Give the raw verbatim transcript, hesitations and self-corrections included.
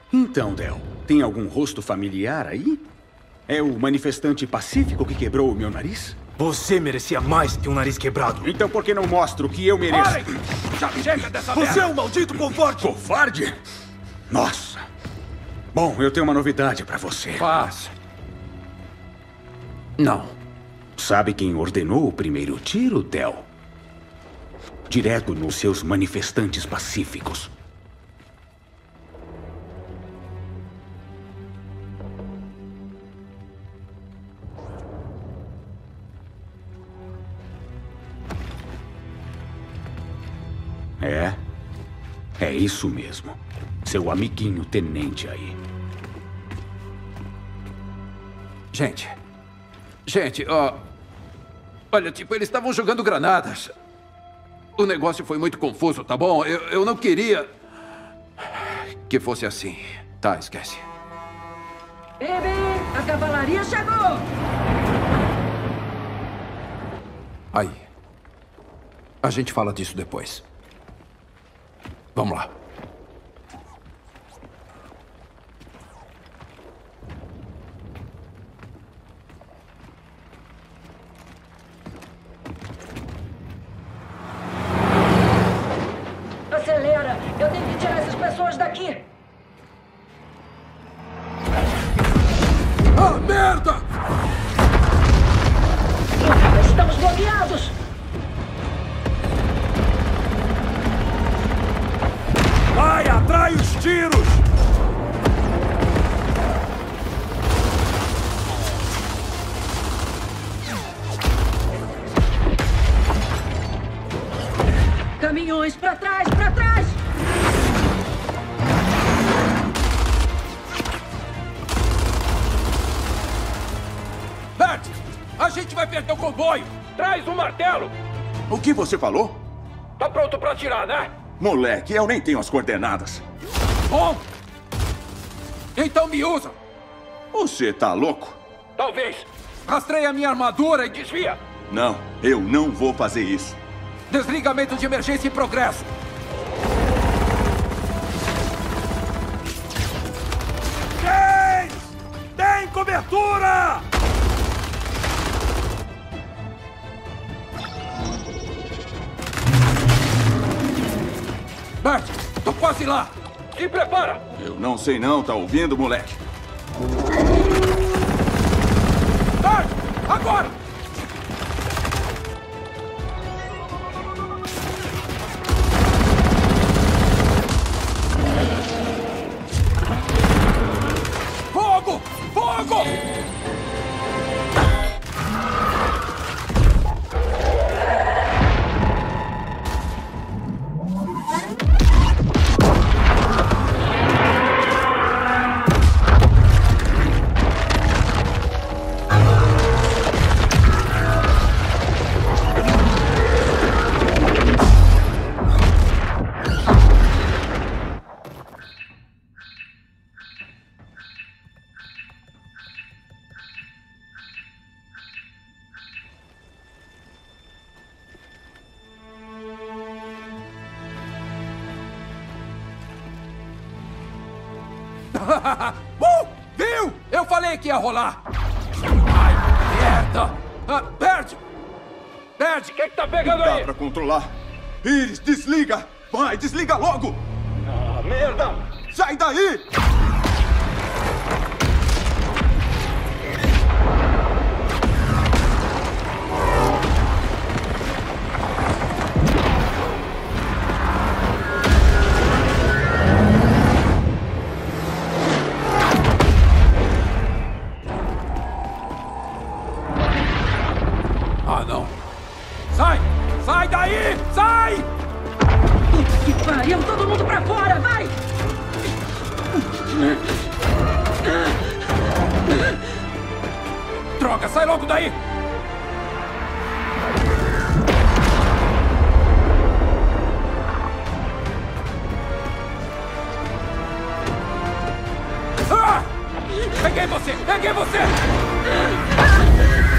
Então, Del, tem algum rosto familiar aí? É o manifestante pacífico que quebrou o meu nariz? Você merecia mais que um nariz quebrado. Então por que não mostro o que eu mereço? Parem! Já chega dessa merda! Você é um maldito covarde! Covarde? Nossa! Bom, eu tenho uma novidade pra você. Faz. Não. Sabe quem ordenou o primeiro tiro, Del? Direto nos seus manifestantes pacíficos. É? É isso mesmo. Seu amiguinho tenente aí. Gente. Gente, ó... Olha, tipo, eles estavam jogando granadas. O negócio foi muito confuso, tá bom? Eu, eu não queria... que fosse assim. Tá, esquece. Bebê, a cavalaria chegou! Aí. A gente fala disso depois. Vamos lá. Acelera! Eu tenho que tirar essas pessoas daqui! Ah, merda! Estamos bloqueados! Vai, atrai os tiros! Caminhões pra trás, pra trás! Bert! A gente vai perder o comboio! Traz um martelo! O que você falou? Tá pronto pra atirar, né? Moleque, eu nem tenho as coordenadas. Bom! Então me usa! Você tá louco? Talvez! Rastreia a minha armadura e desvia! Não, eu não vou fazer isso. Desligamento de emergência em progresso! James! Tem cobertura! Bert, tô quase lá! Se prepara! Eu não sei não, tá ouvindo, moleque? Bert, agora! Fogo! Fogo! uh, viu? Eu falei que ia rolar! Ai, merda! Ah, Bert! Bert, o que que tá pegando Dá aí? pra controlar. Iris, desliga! Vai, desliga logo! Ah, merda! Sai daí! Ah, não. Sai! Sai daí! Sai! Puta que pariu! Todo mundo pra fora! Vai! Droga, sai logo daí! Ah! Peguei você! Peguei você!